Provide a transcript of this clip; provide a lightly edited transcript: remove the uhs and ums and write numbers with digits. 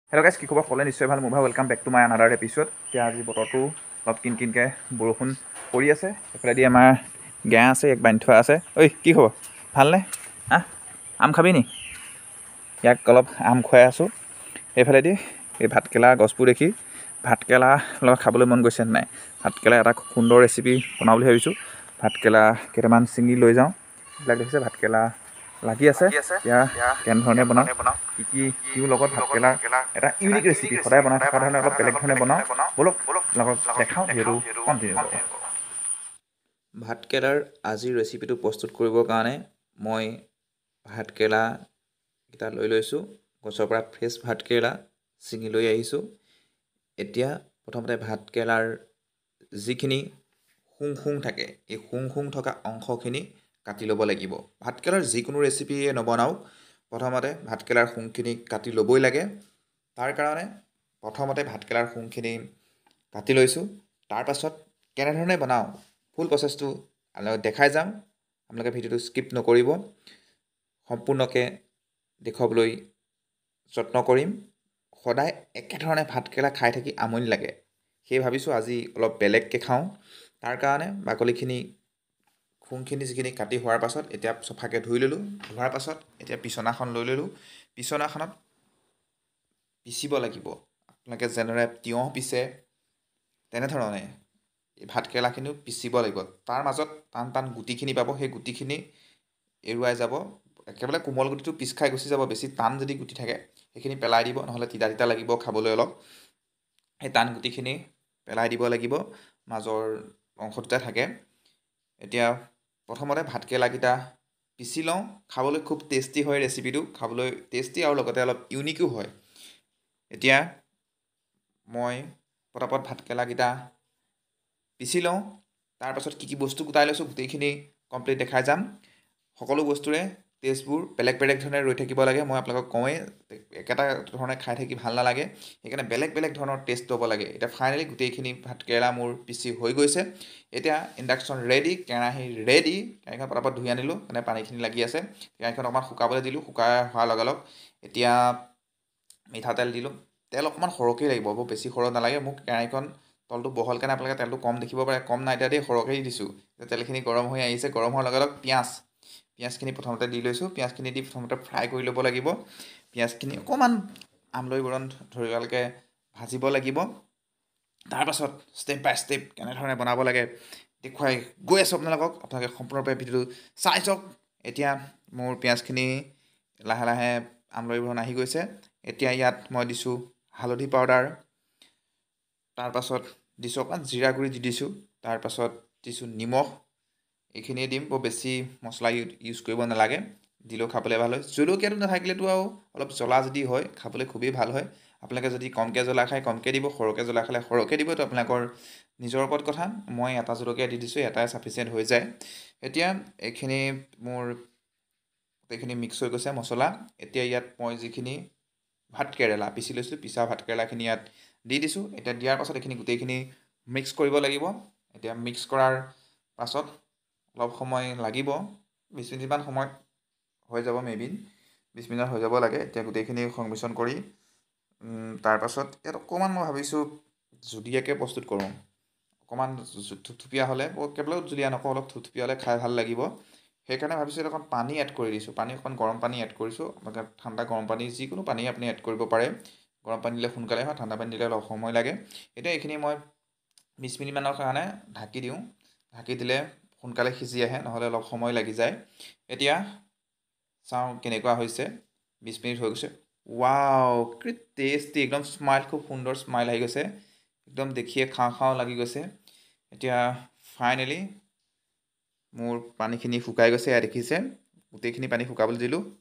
Hello' গাইছ, কি খবৰ? ক'লে নিশ্চয় ভাল। মোৰ ভাল। Welcome back to my another episode. এতিয়া আজি বতৰটো অলপ কিনকিনকৈ বৰষুণ পৰি আছে। এইফালেদি আমাৰ গেঁ আছে, এক বান্ধি থোৱা আছে। ঐ, কি খবৰ? ভালনে? আম খাবি নি? ইয়াক অলপ আম খুৱাই আছোঁ। এইফালেদি এই ভাতকেৰেলা গছবোৰ দেখি ভাতকেৰেলা লগত খাবলৈ মন গৈছে নাই? ভাতকেৰেলা এটা খুব সুন্দৰ ৰেচিপি বনাওঁ বুলি ভাবিছোঁ। ভাতকেৰেলা কেইটামান ছিঙি লৈ যাওঁ। এইবিলাক দেখিছে ভাতকেৰেলা লাগি আছে। এতিয়া কেনেধৰণে বনাওঁ, কি কিও লগত ভাতকেৰেলাৰ এটা ইউনিক ৰেচিপি সদায় বনাই থকা ধৰণে অলপ বেলেগ ধৰণে বনাওঁ। ব'লক লগত দেখাওঁ, ভিডিঅ'টো কণ্টিনিউ কৰোঁ। ভাতকেৰেলাৰ আজিৰ ৰেচিপিটো প্ৰস্তুত কৰিবৰ কাৰণে মই ভাতকেৰেলাকেইটা লৈ লৈছোঁ। গছৰ পৰা ফ্ৰেছ ভাতকেৰেলা ছিঙি লৈ আহিছোঁ। এতিয়া প্ৰথমতে ভাতকেৰেলাৰ যিখিনি শুং থাকে, এই শুং থকা অংশখিনি কাটি ল'ব লাগিব। ভাতকেৰেলাৰ যিকোনো ৰেচিপিয়ে নবনাওক, প্ৰথমতে ভাতকেৰেলাৰ শুংখিনি কাটি ল'বই লাগে। তাৰ কাৰণে প্ৰথমতে ভাতকেৰেলাৰ শুংখিনি কাটি লৈছোঁ। তাৰপাছত কেনেধৰণে বনাওঁ ফুল প্ৰচেছটো আপোনালোকক দেখাই যাম। আপোনালোকে ভিডিঅ'টো স্কিপ নকৰিব, সম্পূৰ্ণকৈ দেখুৱাবলৈ যত্ন কৰিম। সদায় একেধৰণে ভাতকেৰেলা খাই থাকি আমনি লাগে, সেয়ে ভাবিছোঁ আজি অলপ বেলেগকৈ খাওঁ। তাৰ কাৰণে বাকলিখিনি শুংখিনি যিখিনি কাটি হোৱাৰ পাছত এতিয়া চফাকৈ ধুই ল'লোঁ। ধোৱাৰ পাছত এতিয়া পিছনাখন লৈ ল'লোঁ। পিছনাখনত পিচিব লাগিব। আপোনালোকে যেনেদৰে তিয়ঁহ পিছে তেনেধৰণে এই ভাতকেৰেলাখিনিও পিচিব লাগিব। তাৰ মাজত টান টান গুটিখিনি পাব, সেই গুটিখিনি এৰুৱাই যাব। একেবাৰে কোমল গুটিটো পিচ খাই গুচি যাব। বেছি টান যদি গুটি থাকে সেইখিনি পেলাই দিব, নহ'লে তিতা তিতা লাগিব খাবলৈ অলপ। সেই টান গুটিখিনি পেলাই দিব লাগিব, মাজৰ অংশটোতে থাকে। এতিয়া প্ৰথমতে ভাতকেৰেলাকেইটা পিচি লওঁ। খাবলৈ খুব টেষ্টি হয় ৰেচিপিটো, খাবলৈ টেষ্টি আৰু লগতে অলপ ইউনিকো হয়। এতিয়া মই পটাপট ভাতকেৰেলাকেইটা পিচি লওঁ। তাৰপাছত কি বস্তু গোটাই লৈছোঁ গোটেইখিনি কমপ্লিট দেখাই যাম। সকলো বস্তুৰে টেষ্টবোৰ বেলেগ বেলেগ ধৰণে ৰৈ থাকিব লাগে। মই আপোনালোকক কওঁৱেই, একেটা ধৰণে খাই থাকি ভাল নালাগে, সেইকাৰণে বেলেগ বেলেগ ধৰণৰ টেষ্ট ল'ব লাগে। এতিয়া ফাইনেলি গোটেইখিনি ভাতকেৰেলা মোৰ পিচি হৈ গৈছে। এতিয়া ইণ্ডাকশ্যন ৰেডি, কেৰাহী ৰেডি। কেৰাহীখন পটাপট ধুই আনিলোঁ, মানে পানীখিনি লাগি আছে। কেৰাহীখন অকণমান শুকাবলৈ দিলোঁ। শুকাই হোৱাৰ লগে লগে এতিয়া মিঠাতেল দিলোঁ। তেল অকণমান সৰহকৈ লাগিব, বৰ বেছি সৰহ নালাগে। মোক কেৰাহীখন তলটো বহল কাৰণে আপোনালোকে তেলটো কম দেখিব পাৰে, কম নাই দিয়া দেই, সৰহকৈ দিছোঁ। তেলখিনি গৰম হৈ আহিছে। গৰম হোৱাৰ লগে লগে পিঁয়াজখিনি প্ৰথমতে দি লৈছোঁ। পিঁয়াজখিনি দি প্ৰথমতে ফ্ৰাই কৰি ল'ব লাগিব। পিঁয়াজখিনি অকণমান আমলৈ বৰণ ধৰিবলৈকে ভাজিব লাগিব। তাৰপাছত ষ্টেপ বাই ষ্টেপ কেনেধৰণে বনাব লাগে দেখুৱাই গৈ আছোঁ আপোনালোকক। আপোনালোকে সম্পূৰ্ণৰূপে ভিডিঅ'টো চাই যাওক। এতিয়া মোৰ পিঁয়াজখিনি লাহে লাহে আমলৈ বৰণ আহি গৈছে। এতিয়া ইয়াত মই দিছোঁ হালধি পাউডাৰ, তাৰপাছত দিছোঁ অকণমান জিৰা গুড়ি দি দিছোঁ। তাৰপাছত দিছোঁ নিমখ, এইখিনিয়ে দিম। বৰ বেছি মছলা ইউজ কৰিব নালাগে, দিলেও খাবলৈ ভাল হয়। জলকীয়াটো নাথাকিলেতো আৰু অলপ জ্বলা যদি হয় খাবলৈ খুবেই ভাল হয়। আপোনালোকে যদি কমকৈ জ্বলা খায় কমকৈ দিব, সৰহকৈ জ্বলা খালে সৰহকৈ দিব, এইটো আপোনালোকৰ নিজৰ ওপৰত কথা। মই এটা জলকীয়া দি দিছোঁ, এটাই চাফিচিয়েণ্ট হৈ যায়। এতিয়া এইখিনি মোৰ গোটেইখিনি মিক্স হৈ গৈছে মছলা। এতিয়া ইয়াত মই যিখিনি ভাতকেৰেলা পিচি লৈছোঁ, পিচা ভাতকেৰেলাখিনি ইয়াত দি দিছোঁ। এতিয়া দিয়াৰ পাছত এইখিনি গোটেইখিনি মিক্স কৰিব লাগিব। এতিয়া মিক্স কৰাৰ পাছত অলপ সময় লাগিব, 20 মিনিটমান সময়ত হৈ যাব, মেবি 20 মিনিট হৈ যাব লাগে। এতিয়া গোটেইখিনি সংমিশ্ৰণ কৰি তাৰপাছত ইয়াত অকণমান মই ভাবিছোঁ জুলীয়াকৈ প্ৰস্তুত কৰোঁ। অকণমান থুপথুপীয়া হ'লে, কেৱল জুলীয়া নকওঁ, অলপ থুপথুপীয়া হ'লে খাই ভাল লাগিব। সেইকাৰণে ভাবিছোঁ অকণ পানী এড কৰি দিছোঁ। পানী অকণ গৰম পানী এড কৰিছোঁ। আপোনালোকে ঠাণ্ডা গৰম পানী যিকোনো পানী আপুনি এড কৰিব পাৰে। গৰম পানী দিলে সোনকালে হয়, ঠাণ্ডা পানী দিলে অলপ সময় লাগে। এতিয়া এইখিনি মই 20 মিনিটমানৰ কাৰণে ঢাকি দিওঁ। ঢাকি দিলে সোনকালে সিজি আহে, নহ'লে অলপ সময় লাগি যায়। এতিয়া চাওঁ কেনেকুৱা হৈছে। 20 মিনিট হৈ গৈছে। ৱাও, কি টেষ্টি! একদম স্মাইল, খুব সুন্দৰ স্মাইল আহি গৈছে। একদম দেখিয়ে খাওঁ খাওঁ লাগি গৈছে। এতিয়া ফাইনেলি মোৰ পানীখিনি শুকাই গৈছে। এয়া দেখিছে, গোটেইখিনি পানী শুকাবলৈ দিলোঁ।